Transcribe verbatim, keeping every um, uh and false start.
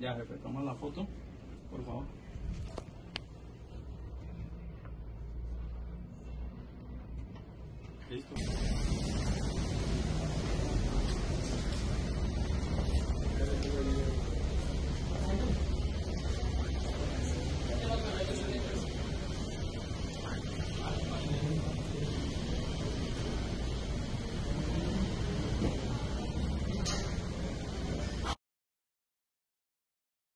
Ya, jefe, toma la foto, por favor. Listo.